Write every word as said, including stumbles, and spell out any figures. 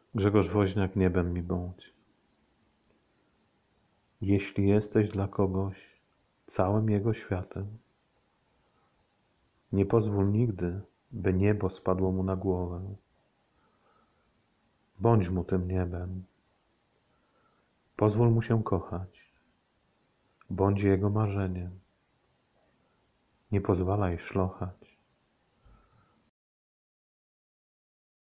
Grzegorz Woźniak, niebem mi bądź. Jeśli jesteś dla kogoś całym jego światem, nie pozwól nigdy, by niebo spadło mu na głowę. Bądź mu tym niebem. Pozwól mu się kochać. Bądź jego marzeniem. Nie pozwalaj szlochać.